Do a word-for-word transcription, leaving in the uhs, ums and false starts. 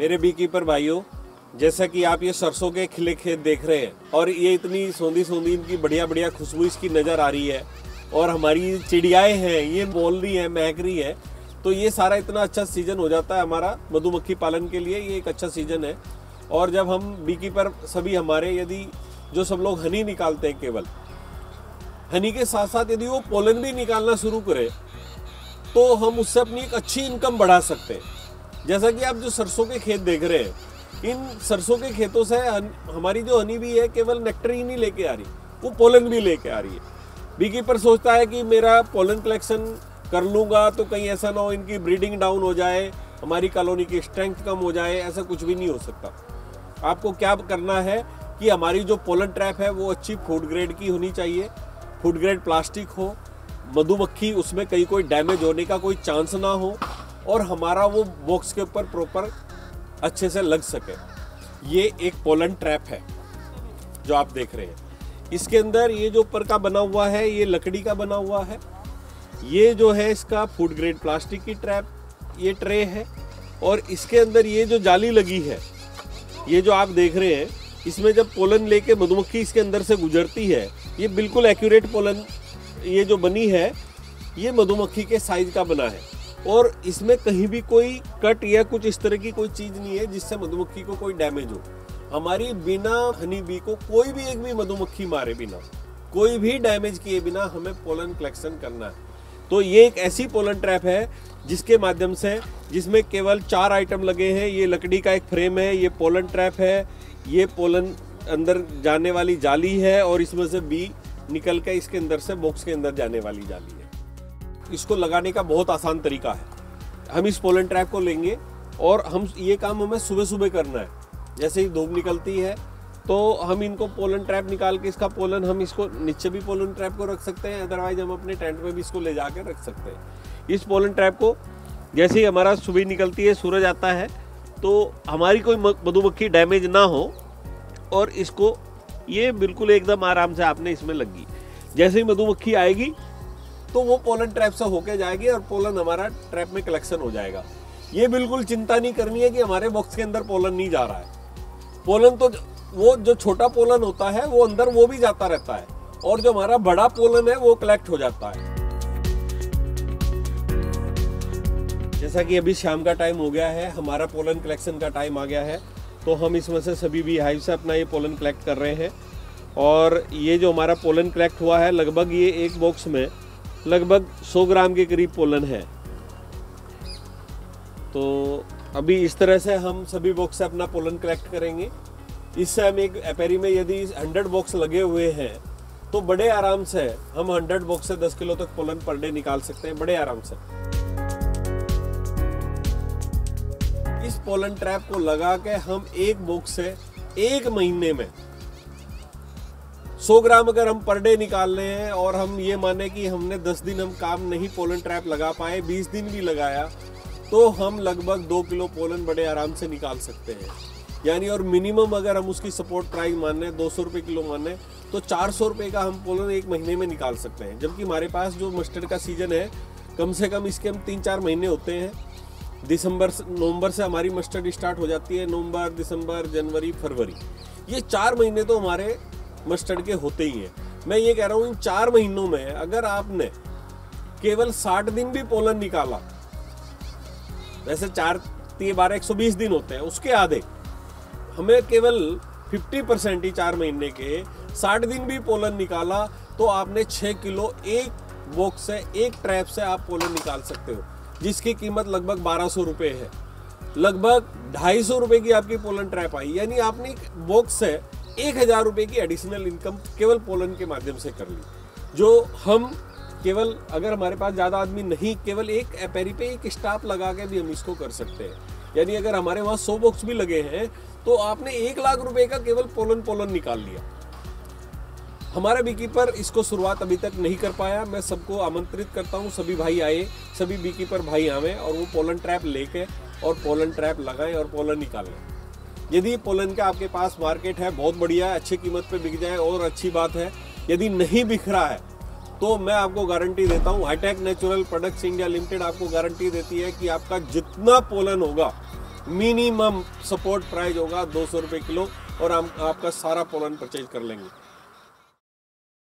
मेरे bee keeper भाइयों, जैसा कि आप ये सरसों के खिले खेत देख रहे हैं और ये इतनी सोंधी सोंधी इनकी बढ़िया बढ़िया खुशबू इसकी नज़र आ रही है और हमारी चिड़ियाएँ हैं ये बोल रही हैं, महक रही है, तो ये सारा इतना अच्छा सीज़न हो जाता है हमारा मधुमक्खी पालन के लिए। ये एक अच्छा सीज़न है। और जब हम बी कीपर सभी हमारे, यदि जो सब लोग हनी निकालते हैं, केवल हनी के साथ साथ यदि वो पोलन भी निकालना शुरू करें तो हम उससे अपनी एक अच्छी इनकम बढ़ा सकते हैं। जैसा कि आप जो सरसों के खेत देख रहे हैं, इन सरसों के खेतों से हमारी जो हनी भी है केवल नेक्टर ही नहीं लेके आ रही, वो पोलन भी लेके आ रही है। बी कीपर सोचता है कि मेरा पोलन कलेक्शन कर लूँगा तो कहीं ऐसा ना हो इनकी ब्रीडिंग डाउन हो जाए, हमारी कॉलोनी की स्ट्रेंथ कम हो जाए, ऐसा कुछ भी नहीं हो सकता। आपको क्या करना है कि हमारी जो पोलन ट्रैप है वो अच्छी फूड ग्रेड की होनी चाहिए, फूड ग्रेड प्लास्टिक हो, मधुमक्खी उसमें कहीं कोई डैमेज होने का कोई चांस ना हो और हमारा वो बॉक्स के ऊपर प्रॉपर अच्छे से लग सके। ये एक पोलन ट्रैप है जो आप देख रहे हैं। इसके अंदर ये जो ऊपर का बना हुआ है ये लकड़ी का बना हुआ है, ये जो है इसका फूड ग्रेड प्लास्टिक की ट्रैप, ये ट्रे है। और इसके अंदर ये जो जाली लगी है, ये जो आप देख रहे हैं, इसमें जब पोलन लेके मधुमक्खी इसके अंदर से गुजरती है, ये बिल्कुल एक्यूरेट पोलन ये जो बनी है ये मधुमक्खी के साइज का बना है और इसमें कहीं भी कोई कट या कुछ इस तरह की कोई चीज नहीं है जिससे मधुमक्खी को कोई डैमेज हो। हमारी बिना हनी बी को कोई भी एक भी मधुमक्खी मारे बिना, कोई भी डैमेज किए बिना हमें पोलन कलेक्शन करना है। तो ये एक ऐसी पोलन ट्रैप है जिसके माध्यम से, जिसमें केवल चार आइटम लगे हैं। ये लकड़ी का एक फ्रेम है, ये पोलन ट्रैप है, ये पोलन अंदर जाने वाली जाली है और इसमें से बी निकल के इसके अंदर से बॉक्स के अंदर जाने वाली जाली है। इसको लगाने का बहुत आसान तरीका है। हम इस पोलन ट्रैप को लेंगे और हम ये काम हमें सुबह सुबह करना है। जैसे ही धूप निकलती है तो हम इनको पोलन ट्रैप निकाल के, इसका पोलन हम इसको नीचे भी पोलन ट्रैप को रख सकते हैं, अदरवाइज हम अपने टेंट में भी इसको ले जाकर रख सकते हैं। इस पोलन ट्रैप को जैसे ही हमारा सुबह निकलती है, सूरज आता है, तो हमारी कोई मधुमक्खी डैमेज ना हो और इसको ये बिल्कुल एकदम आराम से आपने इसमें लगी। जैसे ही मधुमक्खी आएगी तो वो पोलन ट्रैप से होके जाएगी और पोलन हमारा ट्रैप में कलेक्शन हो जाएगा। ये बिल्कुल चिंता नहीं करनी है कि हमारे बॉक्स के अंदर पोलन नहीं जा रहा है। पोलन तो वो जो छोटा पोलन होता है वो अंदर वो भी जाता रहता है और जो हमारा बड़ा पोलन है वो कलेक्ट हो जाता है। जैसा कि अभी शाम का टाइम हो गया है, हमारा पोलन कलेक्शन का टाइम आ गया है, तो हम इसमें से सभी बी हाइव से अपना ये पोलन कलेक्ट कर रहे हैं। और ये जो हमारा पोलन कलेक्ट हुआ है, लगभग ये एक बॉक्स में लगभग सौ ग्राम के करीब पोलन है। तो अभी इस तरह से हम सभी बॉक्स से अपना पोलन कलेक्ट करेंगे। इससे हम एक एपेरी में यदि हंड्रेड बॉक्स लगे हुए हैं तो बड़े आराम से हम हंड्रेड बॉक्स से दस किलो तक पोलन पर डे निकाल सकते हैं, बड़े आराम से। इस पोलन ट्रैप को लगा के हम एक बॉक्स से एक महीने में सौ ग्राम अगर हम पर डे निकाल रहे हैं और हम ये माने कि हमने दस दिन हम काम नहीं पोलन ट्रैप लगा पाए, बीस दिन भी लगाया, तो हम लगभग दो किलो पोलन बड़े आराम से निकाल सकते हैं। यानी और मिनिमम अगर हम उसकी सपोर्ट प्राइस माने दो सौ रुपये किलो माने तो चार सौ रुपये का हम पोलन एक महीने में निकाल सकते हैं। जबकि हमारे पास जो मस्टर्ड का सीजन है, कम से कम इसके हम तीन चार महीने होते हैं। दिसंबर नवंबर से हमारी मस्टर्ड स्टार्ट हो जाती है, नवंबर, दिसंबर, जनवरी, फरवरी, ये चार महीने तो हमारे मस्टर्ड के होते ही हैं। मैं ये कह रहा हूँ इन चार महीनों में अगर आपने केवल साठ दिन भी पोलन निकाला, वैसे चार तीन बारह एक सौ बीस दिन होते हैं, उसके आधे हमें केवल पचास परसेंट ही चार महीने के साठ दिन भी पोलन निकाला तो आपने छः किलो एक बॉक्स से, एक ट्रैप से आप पोलन निकाल सकते हो, जिसकी कीमत लगभग बारह सौ रुपये है। लगभग ढाई सौ रुपये की आपकी पोलन ट्रैप आई, यानी आपने बॉक्स से एक हज़ार रुपये की एडिशनल इनकम केवल पोलन के माध्यम से कर ली। जो हम केवल, अगर हमारे पास ज़्यादा आदमी नहीं, केवल एक एपेरी पे एक स्टाफ लगा के भी हम इसको कर सकते हैं। यानी अगर हमारे वहाँ सौ बॉक्स भी लगे हैं तो आपने एक लाख रुपए का केवल पोलन पोलन निकाल लिया। हमारा बी कीपर इसको शुरुआत अभी तक नहीं कर पाया। मैं सबको आमंत्रित करता हूँ, सभी भाई आए, सभी बी कीपर भाई आवे और वो पोलन ट्रैप लेके और पोलन ट्रैप लगाएं और पोलन निकालें। यदि पोलन का आपके पास मार्केट है, बहुत बढ़िया, अच्छी कीमत पे बिक जाए और अच्छी बात है। यदि नहीं बिक रहा है तो मैं आपको गारंटी देता हूँ, hitech natural products India limited आपको गारंटी देती है कि आपका जितना पोलन होगा मिनिमम सपोर्ट प्राइस होगा दो सौ रुपये किलो और हम आपका सारा पोलन परचेज कर लेंगे।